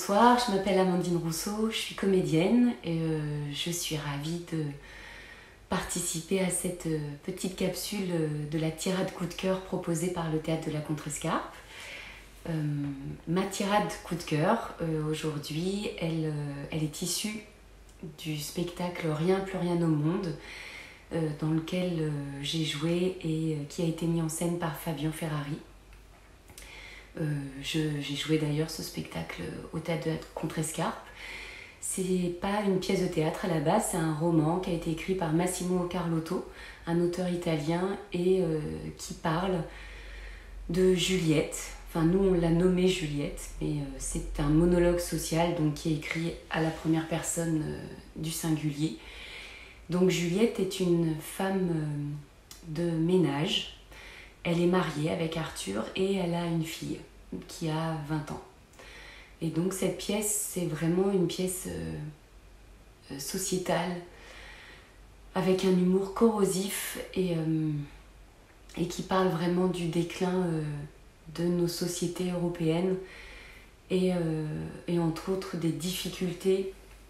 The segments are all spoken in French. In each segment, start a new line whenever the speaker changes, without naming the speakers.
bonsoir, je m'appelle Amandine Rousseau, je suis comédienne et je suis ravie de participer à cette petite capsule de la tirade coup de cœur proposée par le Théâtre de la Contrescarpe. Ma tirade coup de cœur, aujourd'hui, elle est issue du spectacle Rien plus rien au monde, dans lequel j'ai joué et qui a été mis en scène par Fabien Ferrari. J'ai joué d'ailleurs ce spectacle au Théâtre de la Contrescarpe. C'est pas une pièce de théâtre à la base, c'est un roman qui a été écrit par Massimo Carlotto, un auteur italien, et qui parle de Juliette. Enfin, nous on l'a nommée Juliette, mais c'est un monologue social donc, qui est écrit à la première personne du singulier. Donc Juliette est une femme de ménage. Elle est mariée avec Arthur et elle a une fille qui a 20 ans. Et donc cette pièce, c'est vraiment une pièce sociétale, avec un humour corrosif et qui parle vraiment du déclin de nos sociétés européennes et entre autres des difficultés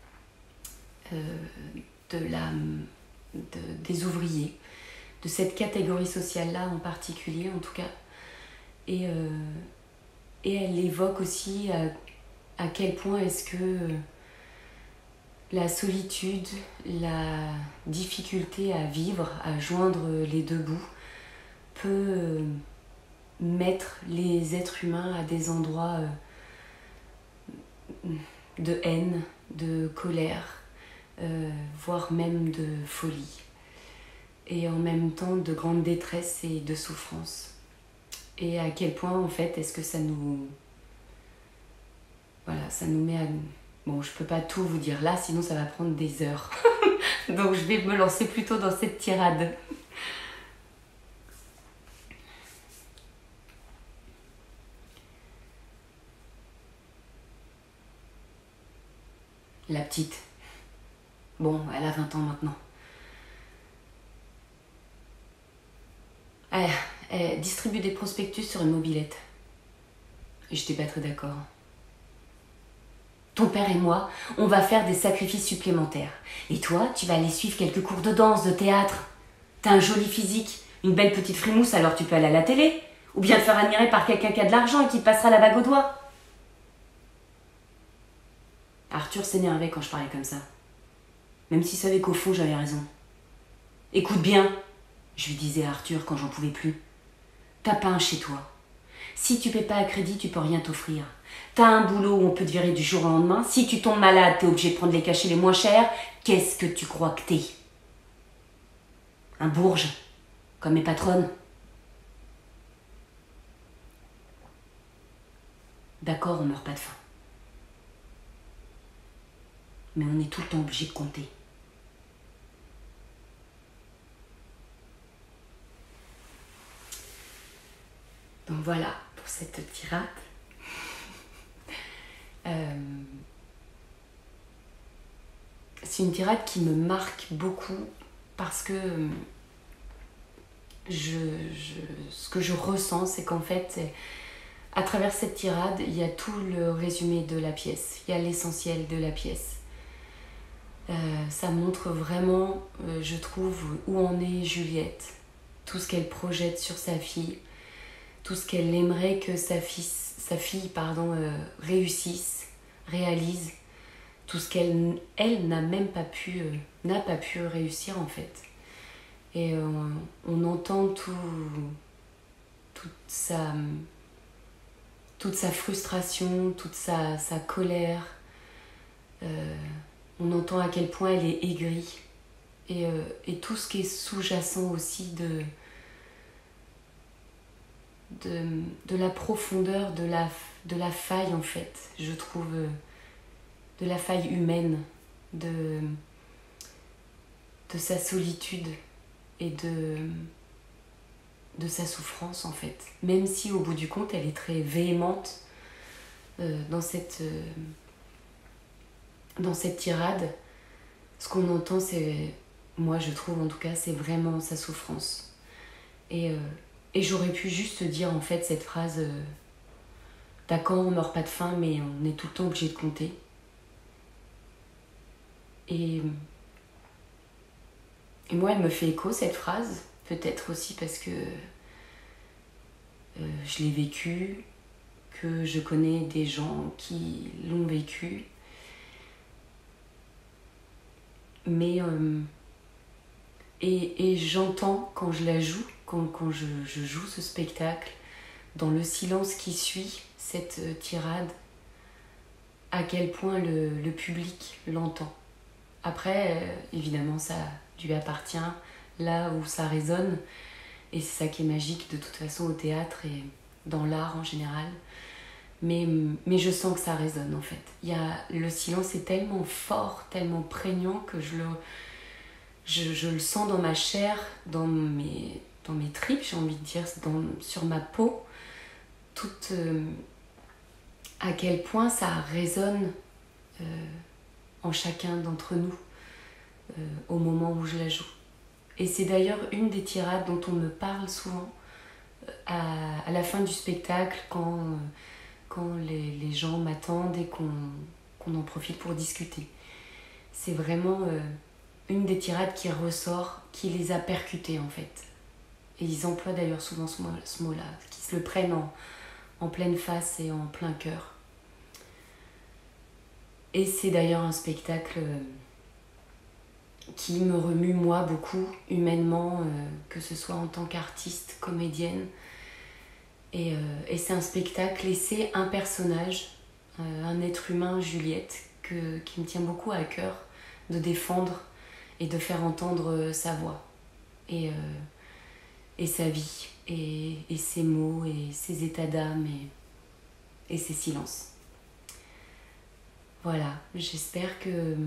des ouvriers, de cette catégorie sociale-là en particulier en tout cas. Et elle évoque aussi à quel point est-ce que la solitude, la difficulté à vivre, à joindre les deux bouts, peut mettre les êtres humains à des endroits de haine, de colère, voire même de folie. Et en même temps de grande détresse et de souffrance. Et à quel point en fait est-ce que ça nous... Voilà, ça nous met à... Bon, je peux pas tout vous dire là, sinon ça va prendre des heures. Donc je vais me lancer plutôt dans cette tirade. La petite. Bon, elle a 20 ans maintenant. Elle distribue des prospectus sur une mobilette. Et j'étais pas très d'accord. Ton père et moi, on va faire des sacrifices supplémentaires. Et toi, tu vas aller suivre quelques cours de danse, de théâtre. T'as un joli physique, une belle petite frimousse, alors tu peux aller à la télé. Ou bien te faire admirer par quelqu'un qui a de l'argent et qui te passera la bague au doigt. Arthur s'énervait quand je parlais comme ça. Même s'il savait qu'au fond, j'avais raison. Écoute bien, je lui disais à Arthur quand j'en pouvais plus. T'as pas un chez toi. Si tu paies pas à crédit, tu peux rien t'offrir. T'as un boulot où on peut te virer du jour au lendemain. Si tu tombes malade, t'es obligé de prendre les cachets les moins chers. Qu'est-ce que tu crois que t'es? Un bourge, comme mes patronnes. D'accord, on meurt pas de faim. Mais on est tout le temps obligé de compter. Donc voilà pour cette tirade. C'est une tirade qui me marque beaucoup parce que ce que je ressens, c'est qu'en fait, à travers cette tirade, il y a tout le résumé de la pièce, il y a l'essentiel de la pièce. Ça montre vraiment, je trouve, où en est Juliette, tout ce qu'elle projette sur sa fille, tout ce qu'elle aimerait que sa fille réussisse, réalise, tout ce qu'elle n'a même pas pu, n'a pas pu réussir en fait. Et on entend toute sa frustration, toute sa colère. On entend à quel point elle est aigrie. Et tout ce qui est sous-jacent aussi de la profondeur de la faille en fait, je trouve, de la faille humaine, de sa solitude et de sa souffrance en fait. Même si au bout du compte elle est très véhémente dans cette tirade, ce qu'on entend c'est, moi je trouve en tout cas, c'est vraiment sa souffrance. Et j'aurais pu juste dire en fait cette phrase d'accord, on meurt pas de faim, mais on est tout le temps obligé de compter. Et moi, elle me fait écho, cette phrase, peut-être aussi parce que je l'ai vécu, que je connais des gens qui l'ont vécu. Mais et j'entends quand je la joue, quand je joue ce spectacle, dans le silence qui suit cette tirade, à quel point le public l'entend. Après, évidemment, ça lui appartient là où ça résonne, et c'est ça qui est magique de toute façon au théâtre et dans l'art en général. Mais je sens que ça résonne en fait. Le silence est tellement fort, tellement prégnant que je le sens dans ma chair, dans mes tripes, j'ai envie de dire, sur ma peau, à quel point ça résonne en chacun d'entre nous au moment où je la joue. Et c'est d'ailleurs une des tirades dont on me parle souvent à la fin du spectacle, quand les gens m'attendent et qu'on en profite pour discuter. C'est vraiment une des tirades qui ressort, qui les a percutés en fait. Et ils emploient d'ailleurs souvent ce mot-là, qui se le prennent en pleine face et en plein cœur. Et c'est d'ailleurs un spectacle qui me remue moi beaucoup, humainement, que ce soit en tant qu'artiste, comédienne. Et c'est un spectacle, et c'est un personnage, un être humain, Juliette, qui me tient beaucoup à cœur de défendre et de faire entendre sa voix et sa vie et ses mots et ses états d'âme et ses silences. Voilà, j'espère que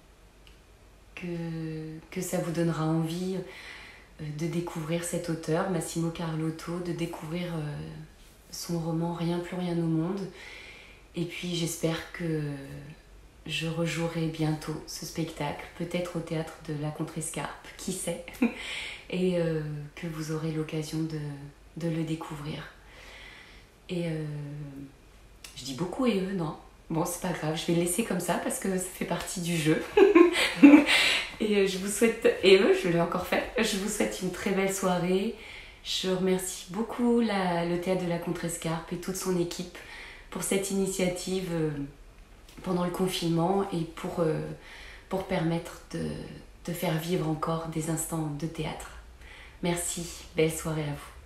ça vous donnera envie de découvrir cet auteur, Massimo Carlotto, de découvrir son roman Rien plus rien au monde. Et puis j'espère que je rejouerai bientôt ce spectacle, peut-être au théâtre de la Contrescarpe, qui sait, et que vous aurez l'occasion de le découvrir. Et je dis beaucoup et eux, non. Bon, c'est pas grave, je vais le laisser comme ça parce que ça fait partie du jeu. Et je vous souhaite, et eux, je l'ai encore fait, je vous souhaite une très belle soirée. Je remercie beaucoup le théâtre de la Contrescarpe et toute son équipe pour cette initiative pendant le confinement et pour permettre de faire vivre encore des instants de théâtre. Merci, belle soirée à vous.